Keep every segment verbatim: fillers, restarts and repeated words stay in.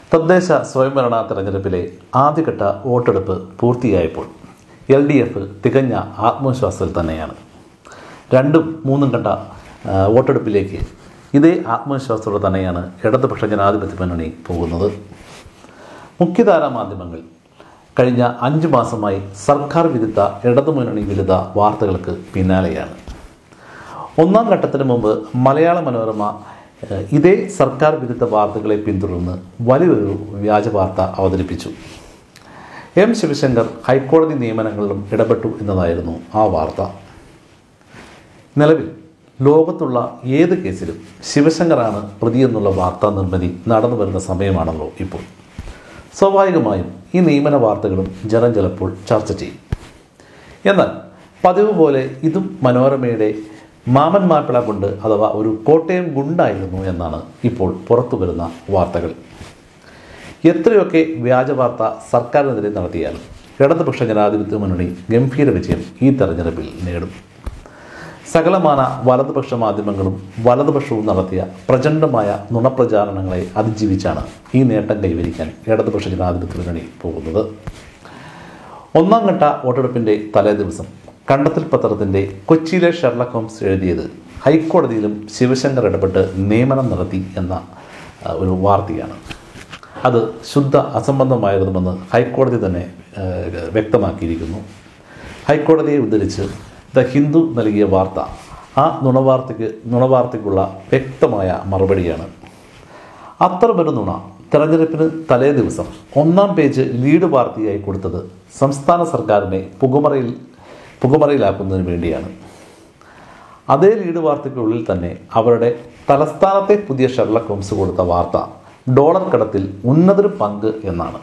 തദ്ദേശ സ്വയംഭരണ തെരഞ്ഞെടുപ്പിലെ ആദ്യഘട്ട വോട്ടെടുപ്പ് പൂർത്തിയായപ്പോൾ എൽ ഡി എഫ് തികഞ്ഞ ആത്മവിശ്വാസത്തിൽ തന്നെയാണ്. രണ്ടും മൂന്നും ഘട്ട വോട്ടെടുപ്പിലേക്ക് ഇതേ ആത്മവിശ്വാസത്തോടെ തന്നെയാണ് ഇടതുപക്ഷ ജനാധിപത്യ മുന്നണി പോകുന്നത്. മുഖ്യധാരാ മാധ്യമങ്ങൾ കഴിഞ്ഞ അഞ്ച് മാസമായി സർക്കാർ വിരുദ്ധ ഇടതുമുന്നണി വിരുദ്ധ വാർത്തകൾക്ക് പിന്നാലെയാണ്. ഒന്നാം ഘട്ടത്തിന് മുമ്പ് മലയാള മനോരമ ഇതേ സർക്കാർ വിരുദ്ധ വാർത്തകളെ പിന്തുടർന്ന് വലിയൊരു വ്യാജ വാർത്ത അവതരിപ്പിച്ചു. എം ശിവശങ്കർ ഹൈക്കോടതി നിയമനങ്ങളിലും ഇടപെട്ടു എന്നതായിരുന്നു ആ വാർത്ത. നിലവിൽ ലോകത്തുള്ള ഏത് കേസിലും ശിവശങ്കറാണ് പ്രതിയെന്നുള്ള വാർത്താ നിർമ്മിതി നടന്നു വരുന്ന സമയമാണല്ലോ ഇപ്പോൾ. സ്വാഭാവികമായും ഈ നിയമന വാർത്തകളും ജനം ചിലപ്പോൾ ചർച്ച ചെയ്യും. എന്നാൽ പതിവ് പോലെ ഇതും മനോരമയുടെ മാമൻ മാപ്പിള കൊണ്ട് അഥവാ ഒരു കോട്ടയം ഗുണ്ടായിരുന്നു എന്നാണ് ഇപ്പോൾ പുറത്തു വരുന്ന വാർത്തകൾ. എത്രയൊക്കെ വ്യാജ വാർത്ത സർക്കാരിനെതിരെ നടത്തിയാലും ഇടതുപക്ഷ ജനാധിപത്യ മുന്നണി ഗംഭീര വിജയം ഈ തെരഞ്ഞെടുപ്പിൽ നേടും. സകലമാന വലതുപക്ഷ മാധ്യമങ്ങളും വലതുപക്ഷവും നടത്തിയ പ്രചണ്ഡമായ നുണപ്രചാരണങ്ങളെ അതിജീവിച്ചാണ് ഈ നേട്ടം കൈവരിക്കാൻ ഇടതുപക്ഷ ജനാധിപത്യ മുന്നണി പോകുന്നത്. ഒന്നാം ഘട്ട വോട്ടെടുപ്പിൻ്റെ തലേ ദിവസം കണ്ടെത്തൽ പത്രത്തിൻ്റെ കൊച്ചിയിലെ ഷെർലക് ഹോംസ് എഴുതിയത് ഹൈക്കോടതിയിലും ശിവശങ്കർ ഇടപെട്ട് നിയമനം നടത്തി എന്ന ഒരു വാർത്തയാണ്. അത് ശുദ്ധ അസംബന്ധമായിരുന്നുവെന്ന് ഹൈക്കോടതി തന്നെ വ്യക്തമാക്കിയിരിക്കുന്നു. ഹൈക്കോടതിയെ ഉദ്ധരിച്ച് ദ ഹിന്ദു നൽകിയ വാർത്ത ആ നുണവാർത്തയ്ക്ക് നുണവാർത്തയ്ക്കുള്ള വ്യക്തമായ മറുപടിയാണ്. അത്തരമൊരു നുണ തെരഞ്ഞെടുപ്പിന് തലേ ദിവസം ഒന്നാം പേജ് ലീഡ് വാർത്തയായി കൊടുത്തത് സംസ്ഥാന സർക്കാരിനെ പുകമറയിൽ പുകമറയിലാക്കുന്നതിന് വേണ്ടിയാണ്. അതേ ലീഡ് വാർത്തയ്ക്കുള്ളിൽ തന്നെ അവരുടെ തലസ്ഥാനത്തെ പുതിയ ഷെർലക് ഹോംസ് കൊടുത്ത വാർത്ത ഡോളർ കടത്തിൽ ഉന്നതൊരു പങ്ക് എന്നാണ്.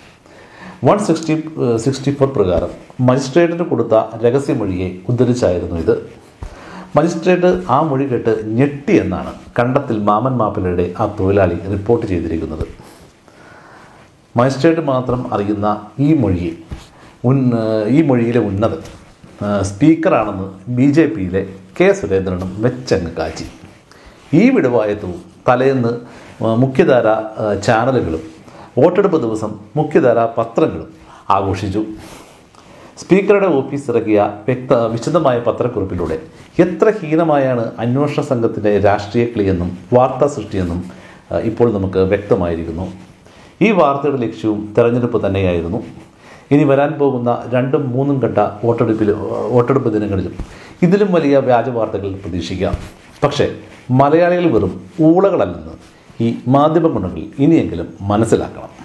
വൺ സിക്സ്റ്റി സിക്സ്റ്റി ഫോർ പ്രകാരം മജിസ്ട്രേറ്റിന് കൊടുത്ത രഹസ്യമൊഴിയെ ഉദ്ധരിച്ചായിരുന്നു ഇത്. മജിസ്ട്രേറ്റ് ആ മൊഴി കേട്ട് ഞെട്ടി എന്നാണ് കണ്ടത്തിൽ മാമൻ മാപ്പിളയുടെ ആ തൊഴിലാളി റിപ്പോർട്ട് ചെയ്തിരിക്കുന്നത്. മജിസ്ട്രേറ്റ് മാത്രം അറിയുന്ന ഈ മൊഴിയെ ഉൻ ഈ മൊഴിയിലെ ഉന്നതൻ സ്പീക്കറാണെന്ന് ബി ജെ പിയിലെ കെ സുരേന്ദ്രനും വെച്ചങ്ങ് കാച്ചി. ഈ വിടുവായത്വവും തലേന്ന് മുഖ്യധാര ചാനലുകളും വോട്ടെടുപ്പ് ദിവസം മുഖ്യധാര പത്രങ്ങളും ആഘോഷിച്ചു. സ്പീക്കറുടെ ഓഫീസ് ഇറക്കിയ വ്യക്ത വിശദമായ പത്രക്കുറിപ്പിലൂടെ എത്ര ഹീനമായാണ് അന്വേഷണ സംഘത്തിൻ്റെ രാഷ്ട്രീയ കളിയെന്നും വാർത്താ സൃഷ്ടിയെന്നും ഇപ്പോൾ നമുക്ക് വ്യക്തമായിരിക്കുന്നു. ഈ വാർത്തയുടെ ലക്ഷ്യവും തെരഞ്ഞെടുപ്പ് തന്നെയായിരുന്നു. ഇനി വരാൻ പോകുന്ന രണ്ടും മൂന്നും ഘട്ട വോട്ടെടുപ്പിൽ വോട്ടെടുപ്പ് ദിനങ്ങളിലും ഇതിലും വലിയ വ്യാജ വാർത്തകൾ പ്രതീക്ഷിക്കാം. പക്ഷേ മലയാളികൾ വെറും ഊളകളല്ലെന്ന് ഈ മാധ്യമ ഗുണങ്ങൾ ഇനിയെങ്കിലും മനസ്സിലാക്കണം.